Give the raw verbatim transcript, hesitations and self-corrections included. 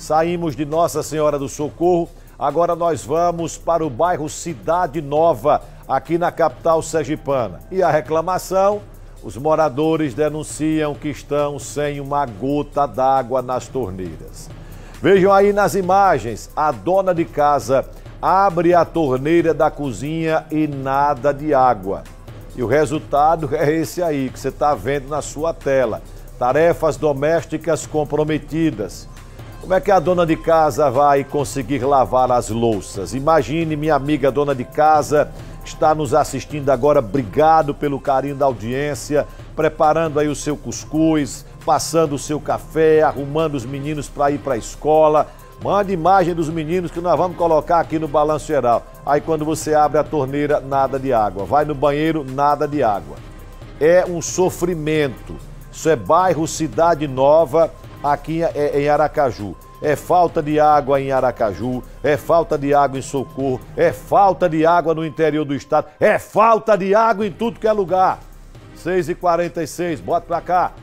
Saímos de Nossa Senhora do Socorro, agora nós vamos para o bairro Cidade Nova, aqui na capital sergipana. E a reclamação? Os moradores denunciam que estão sem uma gota d'água nas torneiras. Vejam aí nas imagens, a dona de casa abre a torneira da cozinha e nada de água. E o resultado é esse aí que você está vendo na sua tela. Tarefas domésticas comprometidas. Como é que a dona de casa vai conseguir lavar as louças? Imagine, minha amiga dona de casa, que está nos assistindo agora, obrigado pelo carinho da audiência, preparando aí o seu cuscuz, passando o seu café, arrumando os meninos para ir para a escola. Mande imagem dos meninos que nós vamos colocar aqui no Balanço Geral. Aí quando você abre a torneira, nada de água. Vai no banheiro, nada de água. É um sofrimento. Isso é bairro Cidade Nova, aqui em Aracaju. É falta de água em Aracaju, é falta de água em Socorro, é falta de água no interior do estado, é falta de água em tudo que é lugar. seis e quarenta e seis, bota pra cá.